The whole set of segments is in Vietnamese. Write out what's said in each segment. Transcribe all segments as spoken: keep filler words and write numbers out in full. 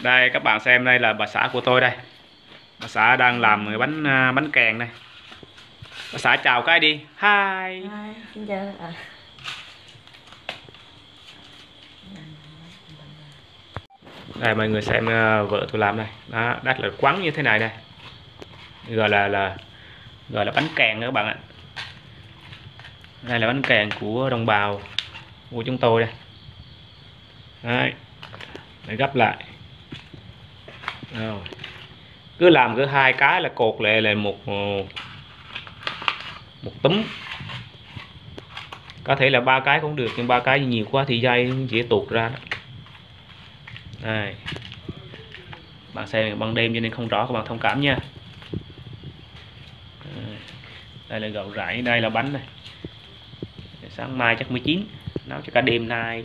Đây các bạn xem, đây là bà xã của tôi đây. Bà xã đang làm cái bánh à, bánh kèn đây. Bà xã chào cái đi. Hi. Hi, xin chào à. Đây mọi người xem uh, vợ tôi làm đây. Đó, đất là quắn như thế này đây. Gọi là là gọi là bánh kèn đó các bạn ạ. Đây là bánh kèn của đồng bào của chúng tôi đây. Đấy. Để gấp lại. Rồi. Cứ làm cứ hai cái là cột lại là một một túm, có thể là ba cái cũng được, nhưng ba cái nhiều quá thì dây dễ tuột ra đó. Đây. Bạn xem ban đêm cho nên không rõ, các bạn thông cảm nha. Đây là gạo rải, đây là bánh này. Sáng mai chắc mới chín, nấu cho cả đêm nay.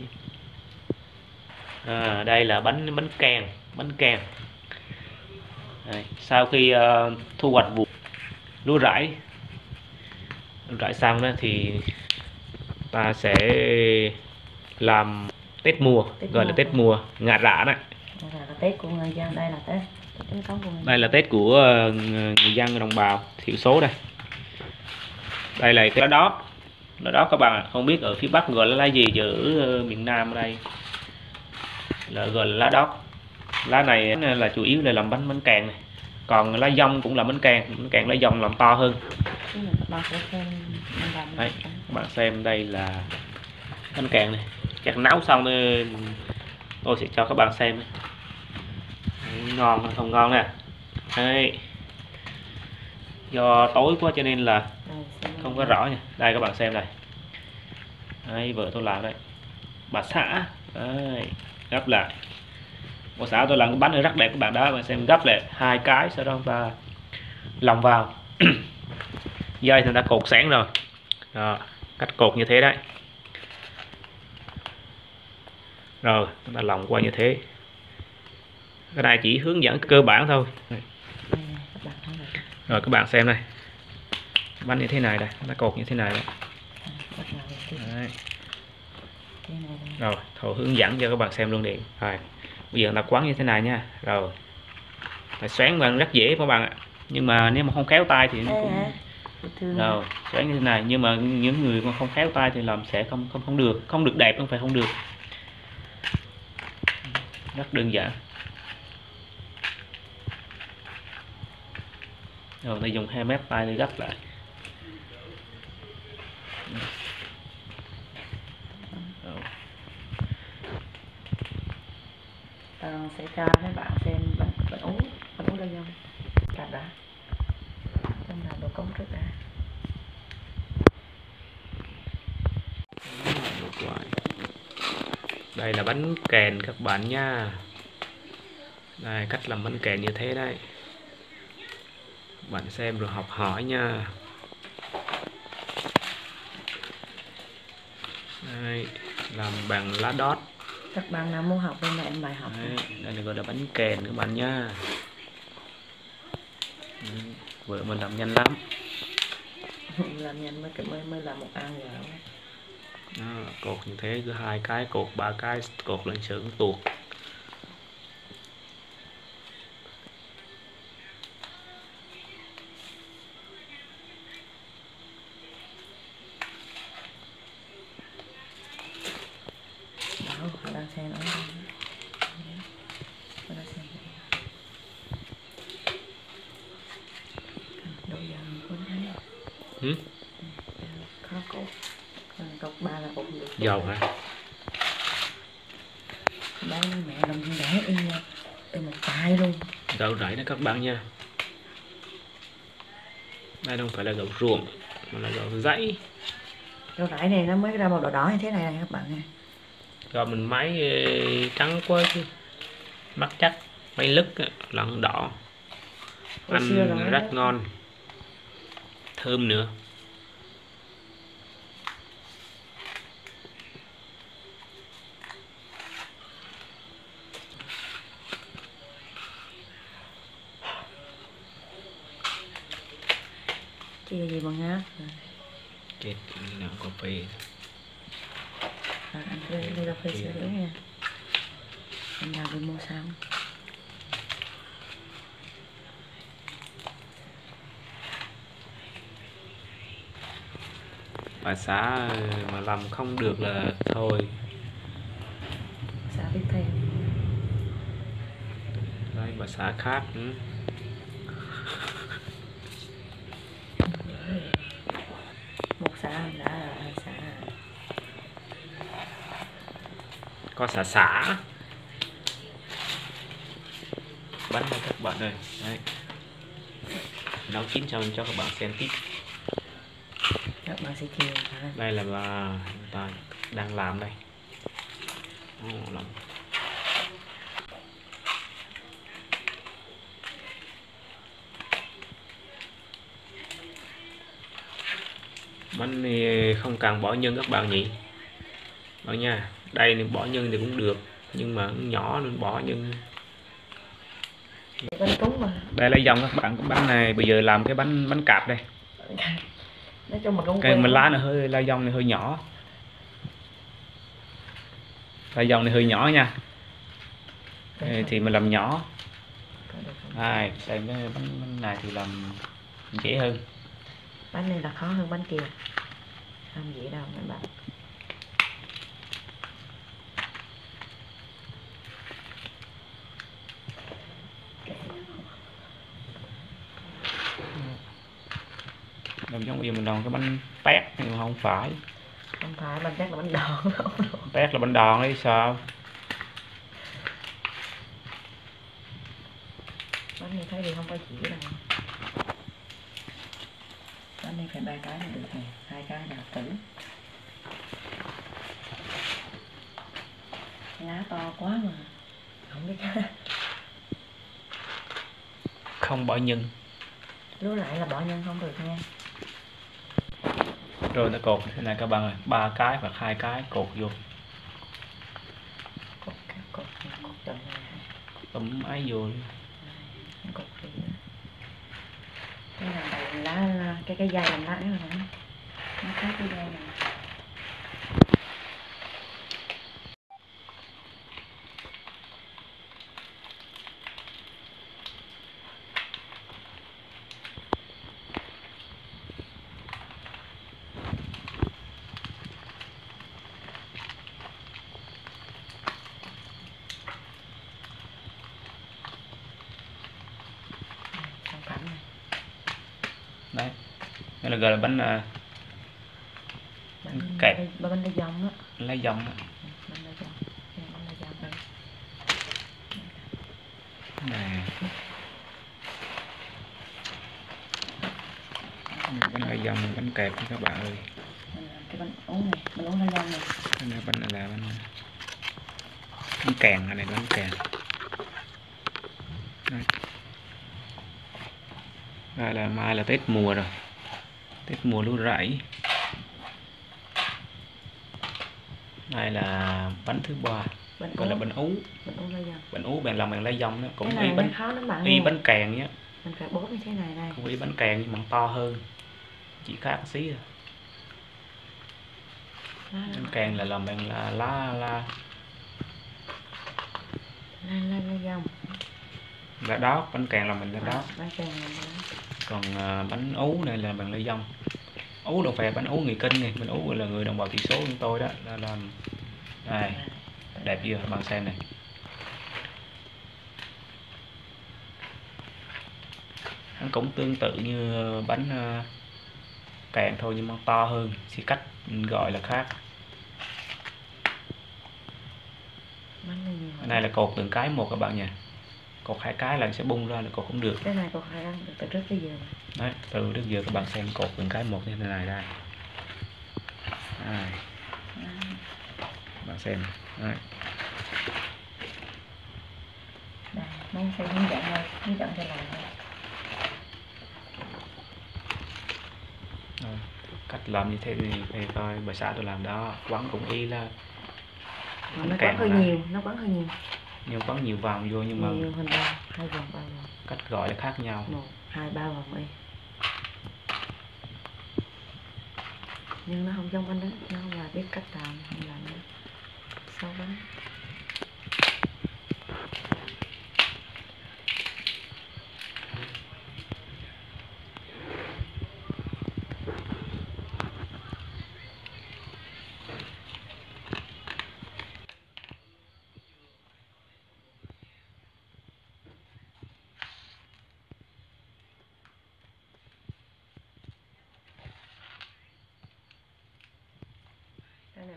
À, đây là bánh bánh kèn, bánh kèn. Đây, sau khi uh, thu hoạch vụ lúa rải, lúa rải xong đó thì ta sẽ làm Tết mùa, Tết gọi mùa. là Tết mùa ngả rả đấy. Đây là Tết của người dân, đây là Tết, Tết của người đây là Tết của uh, người dân đồng bào thiểu số đây. Đây là cái lá đót, lá đót các bạn ạ. Không biết ở phía Bắc gọi là lá gì, chứ ở miền Nam ở đây là gọi là lá đót. Lá này là chủ yếu là làm bánh bánh kèn này, còn lá dong cũng làm bánh kèn, bánh kèn lá dong làm to hơn. Đấy, các bạn xem đây là bánh kèn này, chắc nấu xong tôi, tôi sẽ cho các bạn xem. Đấy, ngon hay không ngon nè. Đấy. Do tối quá cho nên là không có rõ nha. Đây các bạn xem này. Đây, vợ tôi làm đấy, bà xã. Đấy, gấp lại. Bà xã tôi làm cái bánh rất đẹp các bạn đó, các bạn xem, gấp lại hai cái, sau đó ta lòng vào. Dây thì đã cột sẵn rồi. Đó, cách cột như thế đấy. Rồi chúng ta lòng qua như thế. Cái này chỉ hướng dẫn cơ bản thôi. Rồi các bạn xem đây, bánh như thế này đây, nó cột như thế này đây. Đấy. Rồi thầu hướng dẫn cho các bạn xem luôn đi. Rồi bây giờ là quán như thế này nha. Rồi phải xoắn bằng rất dễ các bạn ạ, nhưng mà nếu mà không khéo tay thì nó cũng rồi xoắn như thế này, nhưng mà những người mà không khéo tay thì làm sẽ không không không được, không được đẹp, không phải không được. Rất đơn giản. Rồi ta dùng hai mép tay để gấp lại. Rồi. Ta sẽ cho các bạn xem bánh bánh ú, bánh ú đây không? Cạp đã. Trong là đồ cống trước đã. Đây là bánh kèn các bạn nha. Đây cách làm bánh kèn như thế đây. Bạn xem rồi học hỏi nha. Đây, làm bằng lá đót. Các bạn nào muốn học bên này em bài học. Đây, đây là gọi là bánh kèn các bạn nha. Vợ mình làm nhanh lắm. Làm nhanh mới mới mới là một ăn rồi. Đó, cột như thế, cứ hai cái cột, ba cái cột lên sườn tuột. Đó, đang xem ở đây. Đồ dần của đấy. Ừ? Có cột. Cột ba là cột được. Dầu hả? Đấy mẹ làm gì để y y một tay luôn. Gạo rải đó các bạn nha. Đây không phải là gạo ruộng mà là gạo rải. Gạo rải này nó mới ra màu đỏ đỏ như thế này này các bạn nha. Rồi mình máy trắng quá chứ, bắt chắc máy lứt lẫn đỏ, ăn rất ngon, thơm nữa. Chia gì bằng ngáp chết nào cà phê. À, anh cứ đi cà phê sữa nha, anh nào đi mua xong. bà xã mà làm không được là thôi. Xã tiếp theo. Đấy, bà xã khác nữa. Một xã đã là xã. Có xả xả bánh này các bạn ơi. Đấy, nấu chín xong cho các bạn xem tiếp. Các bạn sẽ chiều. Đây là bà ta đang làm đây. Ồ, làm. Bánh này không cần bỏ nhân các bạn nhỉ, bạn nha. Đây thì bỏ nhân thì cũng được nhưng mà nhỏ nên bỏ nhân. Bánh cúng mà. Đây lấy dòng các bạn. Bánh này bây giờ làm cái bánh bánh cạp đây. Nói chung mà cũng cái mình lá này hơi la dòng này hơi nhỏ, la dòng này hơi nhỏ nha. Đây, thì mình làm nhỏ. Ai xem cái bánh, bánh này thì làm dễ hơn. Bánh này là khó hơn bánh kia, không dễ đâu các bạn. Làm giống như mình làm cái bánh tét nhưng mà không phải. Không phải bánh tét là bánh đòn. Tét là bánh đòn đấy sao? Bánh này thấy thì không phải chỉ đâu. Bánh này phải ba cái là được này, hai cái là tử. Lá to quá mà không biết. Không bỏ nhân. Lúa lại là bỏ nhân không được nha. Rồi ta cột thế này các bạn ơi, ba cái hoặc hai cái cột vô. Cột cột cột chồng này. Tấm ấy vô. Cột đi. Cái này là lá, cái cái dây làm lá rồi nè. Nó khác cái dây này. Đấy, đây là gọi là bánh uh, bánh kẹp, bánh bánh dòng á, lấy dòng á. bánh lá dòng, bánh lá dòng đây. Nè, bánh lá dòng, bánh kẹp các bạn ơi. Cái bánh uống này, bánh uống lá dòng này. Cái này bánh này là bánh bánh kèn, này bánh kèn. Đây. Đây là mai là Tết mùa rồi, Tết mùa lúa rẫy. Đây là bánh thứ ba, Bánh gọi là bánh ú. Bánh ú lá dòng. Bánh ú bạn làm bằng lá dòng đó, cũng cái y này bánh khó lắm bạn y nha. bánh kèn nhé. Mình phải bóp như thế này này. Cũng y bánh kèn nhưng mà to hơn, chỉ khác xí rồi. Bánh kèn là làm bằng là lá lá lá lá lá dòng. Lá đót, bánh kèn làm bằng lá đót. Bánh kèn là đó. Còn uh, bánh ú này là bằng lá dòng. Ú đâu phải bánh ú người Kinh này, bánh ú là người đồng bào thiểu số của tôi đó, là làm này đẹp chưa bạn xem này. Nó cũng tương tự như bánh uh, kèn thôi nhưng mà to hơn, chỉ cách gọi là khác. Cái này là cột từng cái một các bạn nha, cột hai cái là sẽ bung ra là cột không được. Cái này cột hai ăn được từ trước tới giờ. Đấy, từ trước giờ các bạn xem cột từng cái một như thế này đây. Đây. Bạn xem. Đấy. Đây, mấy sẽ hướng dẫn thôi, hướng dẫn cho làm thôi. Rồi, cách làm như thế thì về coi bà xã tôi làm đó, quấn cũng y là nó quấn hơi nhiều, nó quấn hơi nhiều. Nhưng quấn nhiều vòng vô nhưng mà nhiều hơn ba, hai vòng ba vòng. Cách gọi là khác nhau. Một, hai, ba vòng đi. Nhưng nó không giống bánh đó, nó không là biết cách làm, không làm nữa. Sau bánh.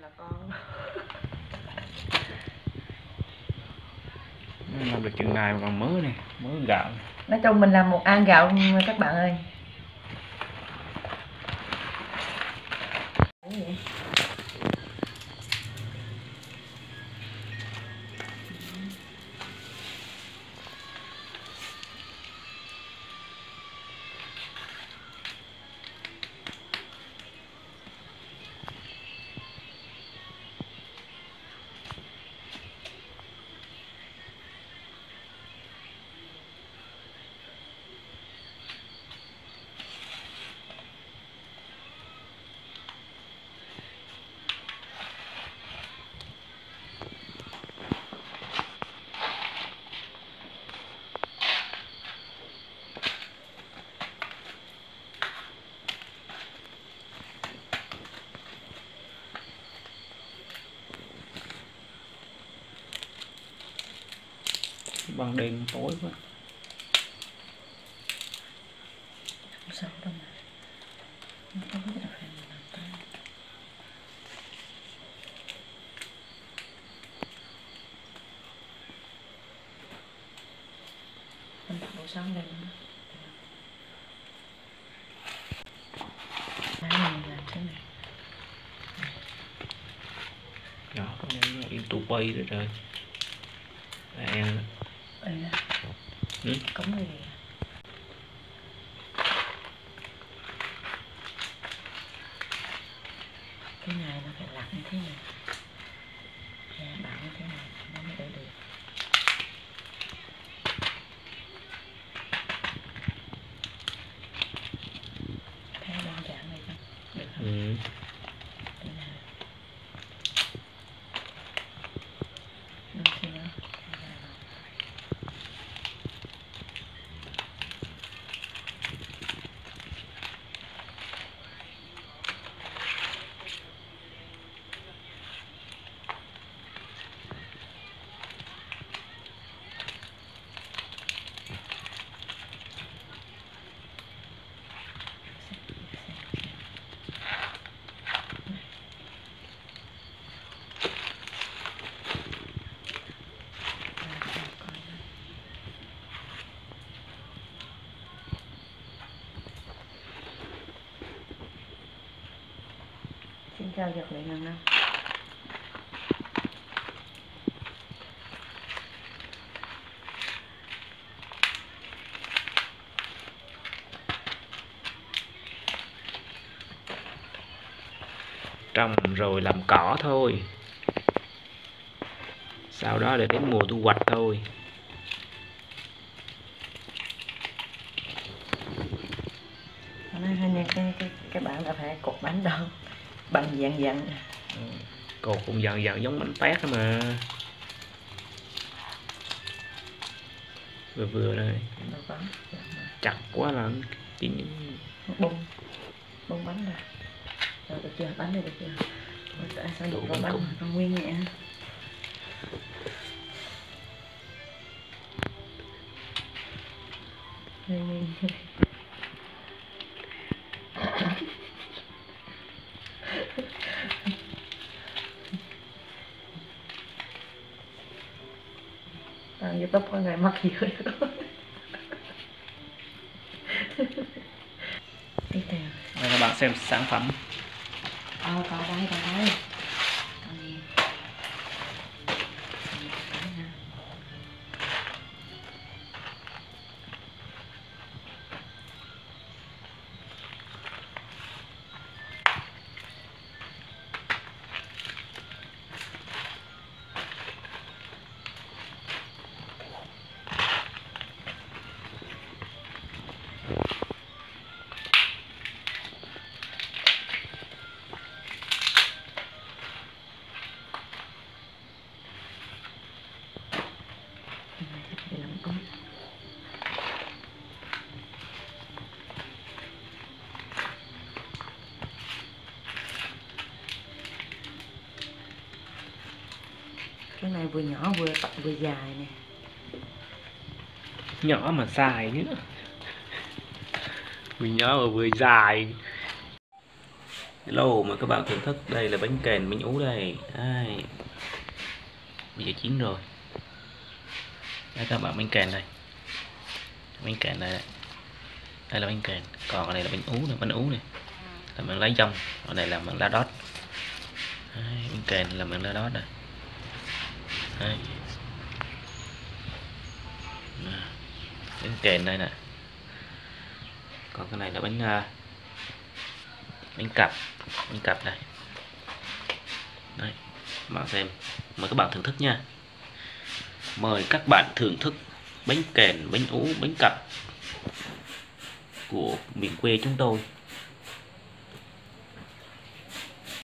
con. Làm được chừng này mà còn mớ này, mớ gạo. Nói chung mình làm một ăn gạo các bạn ơi. Cái gì? Ban đêm tối quá. Không sao đâu mà. Không có cái nào phải làm tới. Mình đặt buổi sáng lên nữa. Đấy, mình làm thế này. Đó, có những in tụ bay rồi trời. À, Ừ. ừ. Cống gì? Cái này nó phải lặt như thế này. À, bảo như thế này nó mới đỡ được. Thấy đơn giản này không? Được không? Ừ. Thế nào? Được chưa? Xin chào Dược Lệ Ngân Năm. Trồng rồi làm cỏ thôi. Sau đó là đến mùa thu hoạch thôi. Nói hình cái cái cái bạn đã phải cột bánh đâu bằng dạng dạng. Cột cũng dần dần giống bánh tét mà. Vừa vừa đây. Chặt quá là chín. Bông bông bánh rồi. Rồi được chưa? Bánh này được chưa? Rồi tại sao được con bánh mà con nguyên nhẹ? Tao YouTube có người mắc gì rồi. Tiếp theo. Rồi các bạn xem sản phẩm. Ờ, còn đây, còn đây. Còn gì? Cái này vừa nhỏ vừa tập vừa dài nè. Nhỏ mà dài nữa. Vừa nhỏ mà vừa dài. Hello, mời các bạn thưởng thức. Đây là bánh kèn, bánh ú đây. Đây. Bây giờ chín rồi. Đây các bạn, bánh kèn đây. Bánh kèn đây. Đây là bánh kèn. Còn cái này là bánh ú này, bánh ú này. Là mình lấy trong. Còn này là mình lá đót. Đây, bánh kèn là mình lá đót này. Đây. Bánh kèn đây nè. Còn cái này là bánh uh, bánh cặp, bánh cặp đây. Đây, các bạn xem, mời các bạn thưởng thức nha. Mời các bạn thưởng thức bánh kèn, bánh ú, bánh cặp của miền quê chúng tôi.